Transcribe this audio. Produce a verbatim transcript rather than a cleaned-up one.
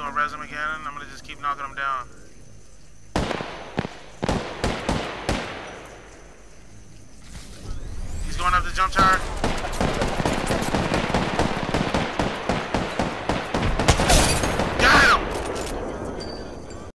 gonna res him again, and I'm gonna just keep knocking him down. He's going up the jump tower.